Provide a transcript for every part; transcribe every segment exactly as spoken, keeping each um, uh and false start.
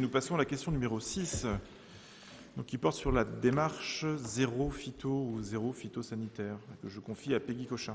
nous passons à la question numéro six, donc, qui porte sur la démarche zéro phyto ou zéro phytosanitaire, que je confie à Peggy Cochin.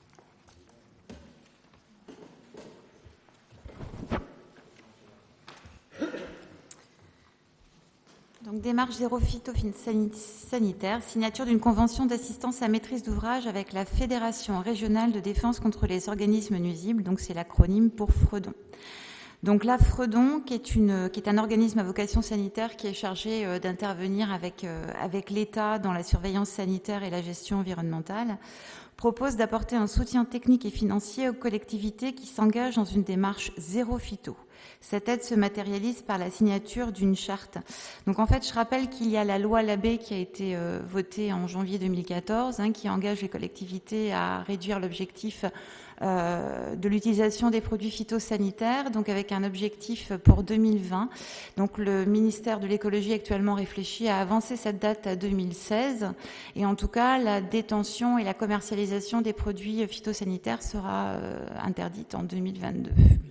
Donc, démarche zéro phytosanitaire, signature d'une convention d'assistance à maîtrise d'ouvrage avec la Fédération régionale de défense contre les organismes nuisibles, donc c'est l'acronyme pour Fredon. Donc là, Fredon, qui est, une, qui est un organisme à vocation sanitaire qui est chargé euh, d'intervenir avec, euh, avec l'État dans la surveillance sanitaire et la gestion environnementale, propose d'apporter un soutien technique et financier aux collectivités qui s'engagent dans une démarche zéro phyto. Cette aide se matérialise par la signature d'une charte. Donc en fait, je rappelle qu'il y a la loi Labbé qui a été euh, votée en janvier deux mille quatorze, hein, qui engage les collectivités à réduire l'objectif euh, de l'utilisation des produits phytosanitaires, donc avec un objectif pour deux mille vingt. Donc le ministère de l'écologie actuellement réfléchit à avancer cette date à deux mille seize. Et en tout cas, la détention et la commercialisation des produits phytosanitaires sera euh, interdite en deux mille vingt-deux.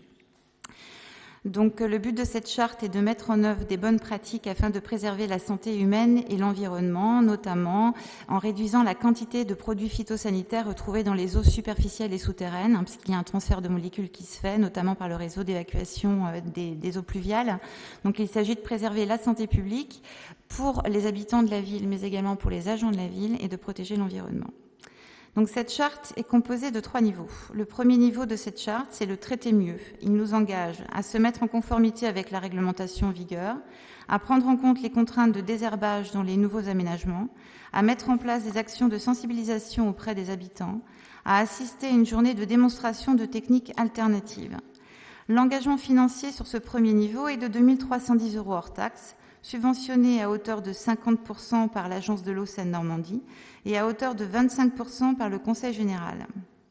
Donc, le but de cette charte est de mettre en œuvre des bonnes pratiques afin de préserver la santé humaine et l'environnement, notamment en réduisant la quantité de produits phytosanitaires retrouvés dans les eaux superficielles et souterraines, hein, puisqu'il y a un transfert de molécules qui se fait, notamment par le réseau d'évacuation euh, des, des eaux pluviales. Donc, il s'agit de préserver la santé publique pour les habitants de la ville, mais également pour les agents de la ville, et de protéger l'environnement. Donc cette charte est composée de trois niveaux. Le premier niveau de cette charte, c'est le traiter mieux. Il nous engage à se mettre en conformité avec la réglementation en vigueur, à prendre en compte les contraintes de désherbage dans les nouveaux aménagements, à mettre en place des actions de sensibilisation auprès des habitants, à assister à une journée de démonstration de techniques alternatives. L'engagement financier sur ce premier niveau est de deux mille trois cent dix euros hors taxe, subventionné à hauteur de cinquante pour cent par l'Agence de l'eau Seine-Normandie et à hauteur de vingt-cinq pour cent par le Conseil général.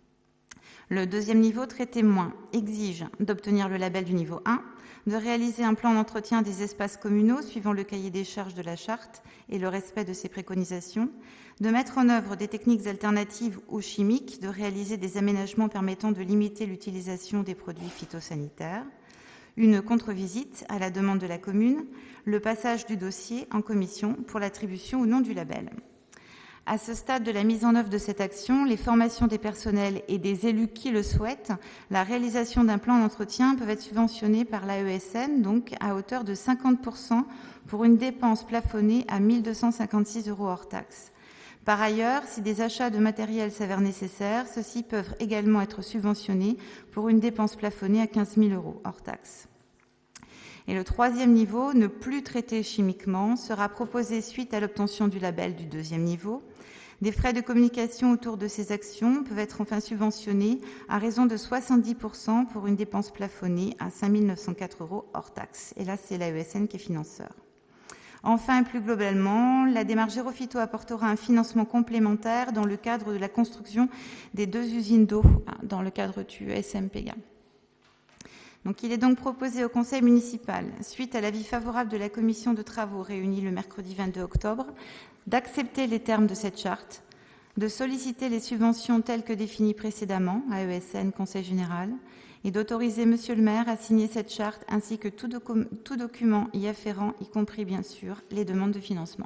Le deuxième niveau, traité moins, exige d'obtenir le label du niveau un, de réaliser un plan d'entretien des espaces communaux suivant le cahier des charges de la charte et le respect de ses préconisations, de mettre en œuvre des techniques alternatives aux chimiques, de réaliser des aménagements permettant de limiter l'utilisation des produits phytosanitaires, une contre-visite à la demande de la commune, le passage du dossier en commission pour l'attribution ou non du label. À ce stade de la mise en œuvre de cette action, les formations des personnels et des élus qui le souhaitent, la réalisation d'un plan d'entretien peuvent être subventionnées par l'A E S N, donc à hauteur de cinquante pour cent pour une dépense plafonnée à mille deux cent cinquante-six euros hors taxe. Par ailleurs, si des achats de matériel s'avèrent nécessaires, ceux-ci peuvent également être subventionnés pour une dépense plafonnée à quinze mille euros hors taxe. Et le troisième niveau, ne plus traiter chimiquement, sera proposé suite à l'obtention du label du deuxième niveau. Des frais de communication autour de ces actions peuvent être enfin subventionnés à raison de soixante-dix pour cent pour une dépense plafonnée à cinq mille neuf cent quatre euros hors taxe. Et là, c'est l'A E S N qui est financeur. Enfin, et plus globalement, la démarche zéro phyto apportera un financement complémentaire dans le cadre de la construction des deux usines d'eau dans le cadre du S M P G A. Donc, il est donc proposé au Conseil municipal, suite à l'avis favorable de la commission de travaux réunie le mercredi vingt-deux octobre, d'accepter les termes de cette charte, de solliciter les subventions telles que définies précédemment, A E S N, Conseil général, et d'autoriser Monsieur le maire à signer cette charte ainsi que tout, docu- tout document y afférent, y compris bien sûr les demandes de financement.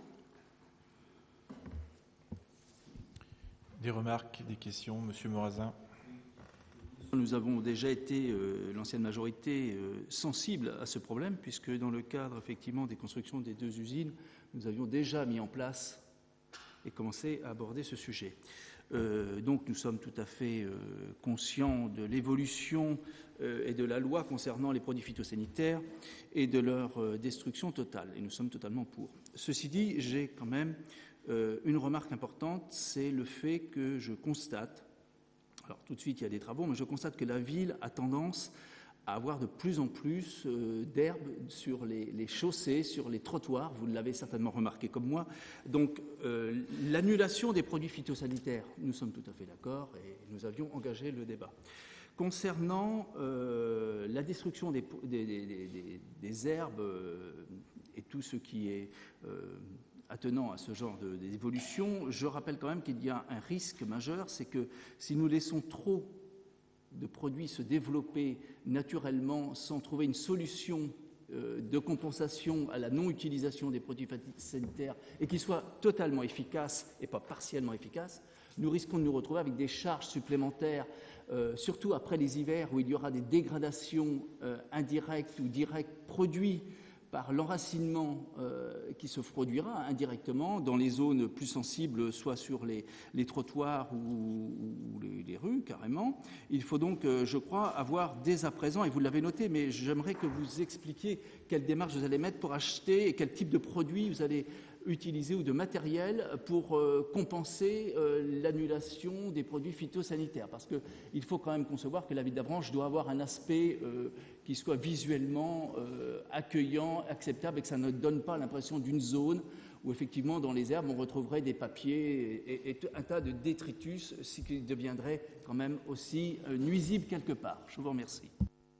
Des remarques, des questions, Monsieur Morazin. Nous avons déjà été, euh, l'ancienne majorité, euh, sensible à ce problème, puisque dans le cadre effectivement des constructions des deux usines, nous avions déjà mis en place et commencé à aborder ce sujet. Euh, donc nous sommes tout à fait euh, conscients de l'évolution euh, et de la loi concernant les produits phytosanitaires et de leur euh, destruction totale, et nous sommes totalement pour. Ceci dit, j'ai quand même euh, une remarque importante, c'est le fait que je constate, alors tout de suite il y a des travaux, mais je constate que la ville a tendance à avoir de plus en plus euh, d'herbe sur les, les chaussées, sur les trottoirs, vous l'avez certainement remarqué comme moi. Donc euh, l'annulation des produits phytosanitaires, nous sommes tout à fait d'accord et nous avions engagé le débat. Concernant euh, la destruction des, des, des, des, des herbes euh, et tout ce qui est euh, attenant à ce genre de, d'évolution, je rappelle quand même qu'il y a un risque majeur, c'est que si nous laissons trop de produits se développer naturellement sans trouver une solution euh, de compensation à la non-utilisation des produits phytosanitaires et qui soit totalement efficace et pas partiellement efficace, nous risquons de nous retrouver avec des charges supplémentaires, euh, surtout après les hivers où il y aura des dégradations euh, indirectes ou directes produites par l'enracinement euh, qui se produira indirectement dans les zones plus sensibles, soit sur les, les trottoirs ou, ou les, les rues carrément. Il faut donc, euh, je crois, avoir dès à présent, et vous l'avez noté, mais j'aimerais que vous expliquiez quelle démarche vous allez mettre pour acheter et quel type de produits vous allez utiliser ou de matériel pour euh, compenser euh, l'annulation des produits phytosanitaires. Parce qu'il faut quand même concevoir que la ville d'Avranches doit avoir un aspect euh, qui soit visuellement euh, accueillant, acceptable, et que ça ne donne pas l'impression d'une zone où effectivement dans les herbes on retrouverait des papiers et, et, et un tas de détritus, ce qui deviendrait quand même aussi euh, nuisible quelque part. Je vous remercie.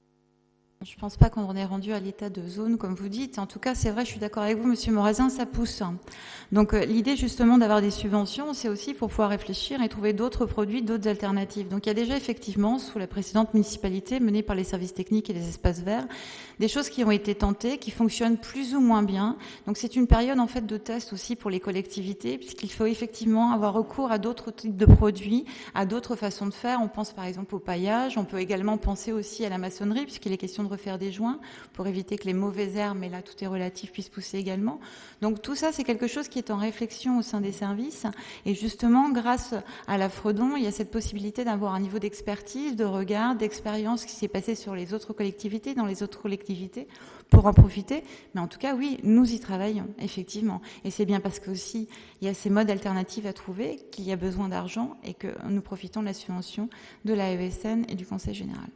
Je ne pense pas qu'on en est rendu à l'état de zone, comme vous dites. En tout cas, c'est vrai, je suis d'accord avec vous, Monsieur Morazin, ça pousse. Donc, euh, l'idée, justement, d'avoir des subventions, c'est aussi pour pouvoir réfléchir et trouver d'autres produits, d'autres alternatives. Donc, il y a déjà, effectivement, sous la précédente municipalité, menée par les services techniques et les espaces verts, des choses qui ont été tentées, qui fonctionnent plus ou moins bien. Donc, c'est une période, en fait, de test aussi pour les collectivités, puisqu'il faut effectivement avoir recours à d'autres types de produits, à d'autres façons de faire. On pense, par exemple, au paillage. On peut également penser aussi à la maçonnerie, puisqu'il est question de refaire des joints pour éviter que les mauvaises herbes, mais là tout est relatif, puissent pousser également. Donc tout ça, c'est quelque chose qui est en réflexion au sein des services. Et justement, grâce à la Fredon, il y a cette possibilité d'avoir un niveau d'expertise, de regard, d'expérience qui s'est passé sur les autres collectivités, dans les autres collectivités, pour en profiter. Mais en tout cas, oui, nous y travaillons, effectivement. Et c'est bien parce que aussi, il y a ces modes alternatifs à trouver, qu'il y a besoin d'argent et que nous profitons de la subvention de l'A E S N et du Conseil général.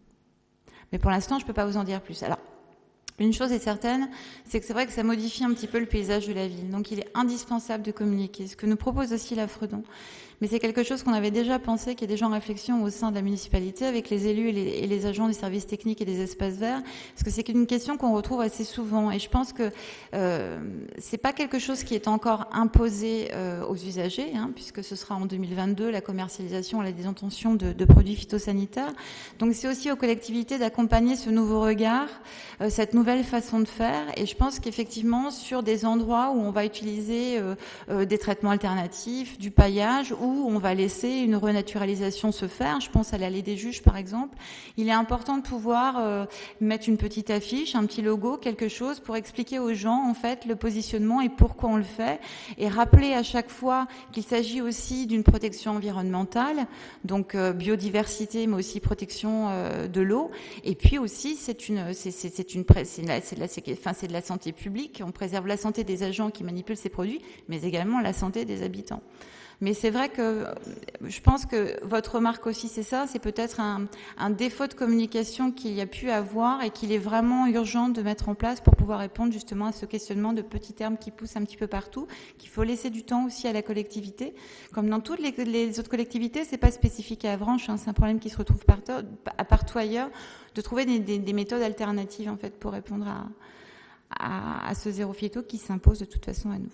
Mais pour l'instant, je ne peux pas vous en dire plus. Alors, une chose est certaine, c'est que c'est vrai que ça modifie un petit peu le paysage de la ville. Donc, il est indispensable de communiquer. Ce que nous propose aussi la Fredon. Mais c'est quelque chose qu'on avait déjà pensé, qui est déjà en réflexion au sein de la municipalité avec les élus et les, et les agents des services techniques et des espaces verts, parce que c'est une question qu'on retrouve assez souvent. Et je pense que euh, c'est pas quelque chose qui est encore imposé euh, aux usagers, hein, puisque ce sera en deux mille vingt-deux la commercialisation, la détention de, de produits phytosanitaires. Donc c'est aussi aux collectivités d'accompagner ce nouveau regard, euh, cette nouvelle façon de faire. Et je pense qu'effectivement, sur des endroits où on va utiliser euh, euh, des traitements alternatifs, du paillage, où on va laisser une renaturalisation se faire, je pense à l'allée des juges par exemple, il est important de pouvoir euh, mettre une petite affiche, un petit logo, quelque chose pour expliquer aux gens en fait le positionnement et pourquoi on le fait, et rappeler à chaque fois qu'il s'agit aussi d'une protection environnementale, donc euh, biodiversité mais aussi protection euh, de l'eau, et puis aussi c'est une c'est c'est, c'est une c'est de la c'est de la enfin c'est de la santé publique, on préserve la santé des agents qui manipulent ces produits, mais également la santé des habitants. Mais c'est vrai que je pense que votre remarque aussi, c'est ça, c'est peut-être un, un défaut de communication qu'il y a pu avoir et qu'il est vraiment urgent de mettre en place pour pouvoir répondre justement à ce questionnement de petits termes qui poussent un petit peu partout, qu'il faut laisser du temps aussi à la collectivité. Comme dans toutes les, les autres collectivités, c'est pas spécifique à Avranches, hein, c'est un problème qui se retrouve partout, partout ailleurs, de trouver des, des, des méthodes alternatives en fait pour répondre à, à, à ce zéro phyto qui s'impose de toute façon à nous.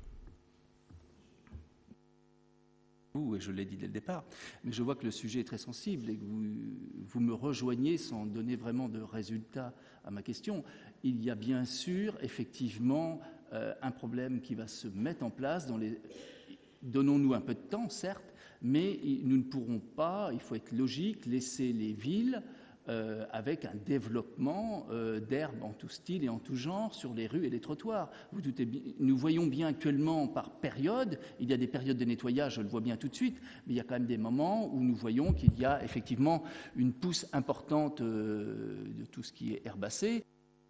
Et je l'ai dit dès le départ, mais je vois que le sujet est très sensible et que vous, vous me rejoignez sans donner vraiment de résultat à ma question. Il y a bien sûr, effectivement, euh, un problème qui va se mettre en place. Dans les... Donnons-nous un peu de temps, certes, mais nous ne pourrons pas, il faut être logique, laisser les villes Euh, avec un développement euh, d'herbes en tout style et en tout genre sur les rues et les trottoirs. Vous doutez, nous voyons bien actuellement par période, il y a des périodes de nettoyage, je le vois bien tout de suite, mais il y a quand même des moments où nous voyons qu'il y a effectivement une pousse importante euh, de tout ce qui est herbacé.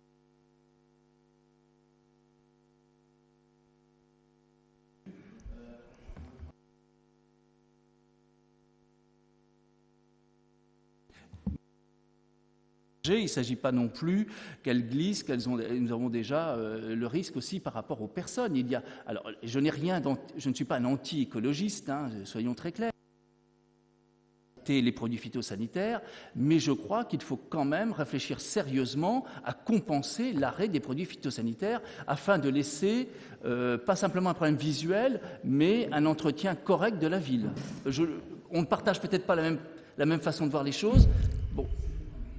Il ne s'agit pas non plus qu'elles glissent, qu'elles ont, nous avons déjà euh, le risque aussi par rapport aux personnes. Il y a, alors, je n'ai rien, je ne suis pas un anti-écologiste, hein, soyons très clairs. Les produits phytosanitaires, mais je crois qu'il faut quand même réfléchir sérieusement à compenser l'arrêt des produits phytosanitaires afin de laisser euh, pas simplement un problème visuel, mais un entretien correct de la ville. Je, on ne partage peut-être pas la même, la même façon de voir les choses. Bon.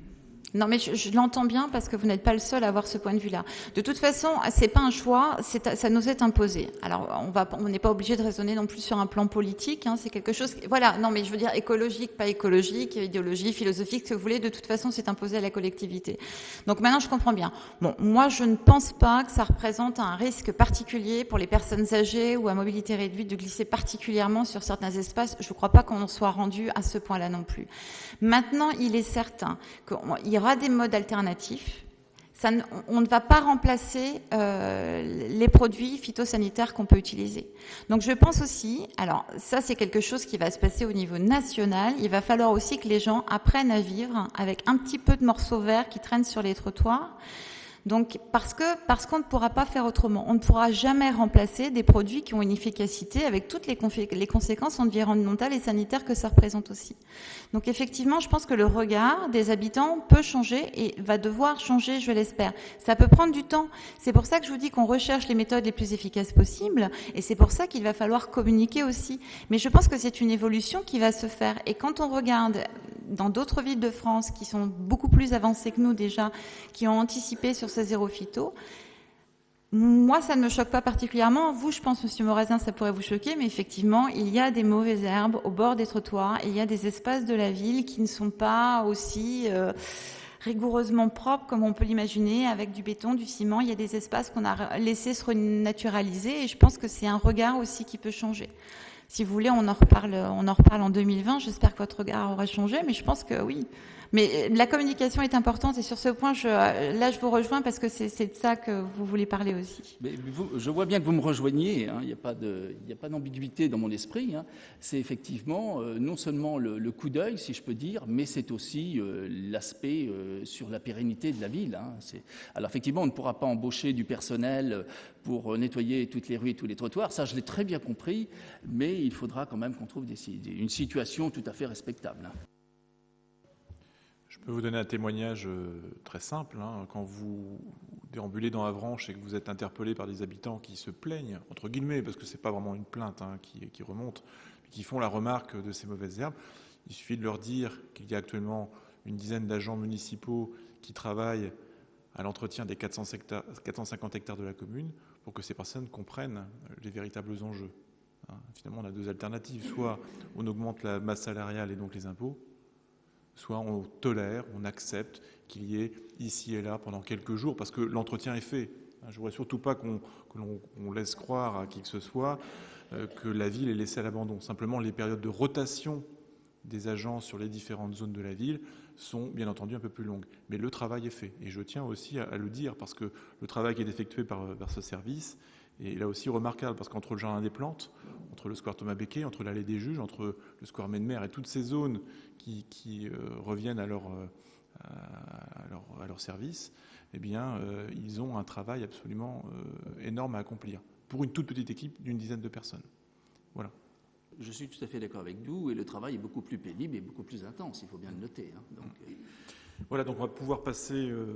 Non, mais je, je l'entends bien parce que vous n'êtes pas le seul à avoir ce point de vue-là. De toute façon, c'est pas un choix, c'est, ça nous est imposé. Alors, on va, on n'est pas obligé de raisonner non plus sur un plan politique. Hein, c'est quelque chose. Voilà. Non, mais je veux dire écologique, pas écologique, idéologie, philosophique, ce que vous voulez. De toute façon, c'est imposé à la collectivité. Donc maintenant, je comprends bien. Bon, moi, je ne pense pas que ça représente un risque particulier pour les personnes âgées ou à mobilité réduite de glisser particulièrement sur certains espaces. Je ne crois pas qu'on en soit rendu à ce point-là non plus. Maintenant, il est certain qu'il y aura des modes alternatifs. Ça ne, on ne va pas remplacer euh, les produits phytosanitaires qu'on peut utiliser. Donc je pense aussi, alors ça c'est quelque chose qui va se passer au niveau national, il va falloir aussi que les gens apprennent à vivre avec un petit peu de morceaux verts qui traînent sur les trottoirs. Donc, parce que, parce qu'on ne pourra pas faire autrement. On ne pourra jamais remplacer des produits qui ont une efficacité avec toutes les, confé- les conséquences environnementales et sanitaires que ça représente aussi. Donc, effectivement, je pense que le regard des habitants peut changer et va devoir changer, je l'espère. Ça peut prendre du temps. C'est pour ça que je vous dis qu'on recherche les méthodes les plus efficaces possibles et c'est pour ça qu'il va falloir communiquer aussi. Mais je pense que c'est une évolution qui va se faire. Et quand on regarde dans d'autres villes de France qui sont beaucoup plus avancées que nous déjà, qui ont anticipé sur ce zéro phyto, moi, ça ne me choque pas particulièrement. Vous, je pense, Monsieur Morazin, ça pourrait vous choquer, mais effectivement, il y a des mauvaises herbes au bord des trottoirs et il y a des espaces de la ville qui ne sont pas aussi euh, rigoureusement propres comme on peut l'imaginer, avec du béton, du ciment. Il y a des espaces qu'on a laissés se renaturaliser et je pense que c'est un regard aussi qui peut changer. Si vous voulez, on en reparle, on en reparle en deux mille vingt. J'espère que votre regard aura changé, mais je pense que oui. Mais la communication est importante et sur ce point, je, là, je vous rejoins parce que c'est, c'est de ça que vous voulez parler aussi. Mais vous, je vois bien que vous me rejoignez, hein, il n'y a pas de, il n'y a pas d'ambiguïté dans mon esprit. Hein. C'est effectivement euh, non seulement le, le coup d'œil, si je peux dire, mais c'est aussi euh, l'aspect euh, sur la pérennité de la ville. Hein. C'est... Alors effectivement, on ne pourra pas embaucher du personnel pour nettoyer toutes les rues et tous les trottoirs, ça je l'ai très bien compris, mais il faudra quand même qu'on trouve des, une situation tout à fait respectable. Hein. Je peux vous donner un témoignage très simple. Hein. Quand vous déambulez dans Avranches et que vous êtes interpellé par des habitants qui se plaignent, entre guillemets, parce que ce n'est pas vraiment une plainte hein, qui, qui remonte, mais qui font la remarque de ces mauvaises herbes, il suffit de leur dire qu'il y a actuellement une dizaine d'agents municipaux qui travaillent à l'entretien des quatre cents hectares, quatre cent cinquante hectares de la commune pour que ces personnes comprennent les véritables enjeux. Hein. Finalement, on a deux alternatives. Soit on augmente la masse salariale et donc les impôts, soit on tolère, on accepte qu'il y ait ici et là pendant quelques jours, parce que l'entretien est fait. Je ne voudrais surtout pas qu'on, que l'on on laisse croire à qui que ce soit euh, que la ville est laissée à l'abandon. Simplement, les périodes de rotation des agents sur les différentes zones de la ville sont bien entendu un peu plus longues. Mais le travail est fait. Et je tiens aussi à, à le dire, parce que le travail qui est effectué par, par ce service est là aussi remarquable, parce qu'entre le Jardin des Plantes, entre le square Thomas Becquet, entre l'allée des Juges, entre le square Menmer et toutes ces zones qui, qui euh, reviennent à leur, euh, à, leur, à leur service, eh bien, euh, ils ont un travail absolument euh, énorme à accomplir pour une toute petite équipe d'une dizaine de personnes. Voilà. Je suis tout à fait d'accord avec vous, et le travail est beaucoup plus pénible et beaucoup plus intense, il faut bien le noter. Hein. Donc, euh... Voilà, donc on va pouvoir passer euh,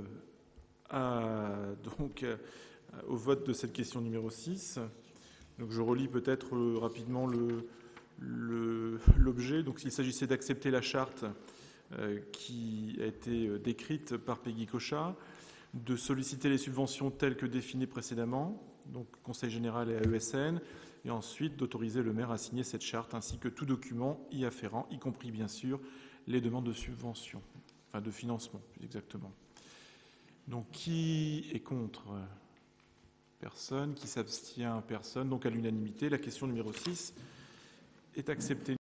à, donc, euh, au vote de cette question numéro six. Donc je relis peut-être euh, rapidement le, le, l'objet. Donc il s'agissait d'accepter la charte euh, qui a été euh, décrite par Peggy Cochat, de solliciter les subventions telles que définies précédemment, donc Conseil général et A E S N, et ensuite d'autoriser le maire à signer cette charte ainsi que tout document y afférent, y compris bien sûr les demandes de subvention, enfin de financement plus exactement. Donc qui est contre ? Personne. Qui s'abstient ? Personne. Donc à l'unanimité, la question numéro six est acceptée.